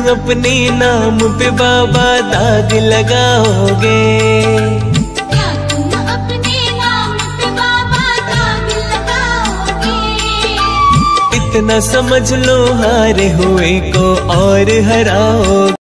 अपने नाम पे बाबा दाग लगाओगे? क्या तुम अपने नाम पे बाबा दाग लगाओगे? इतना समझ लो हारे हुए को और हराओगे।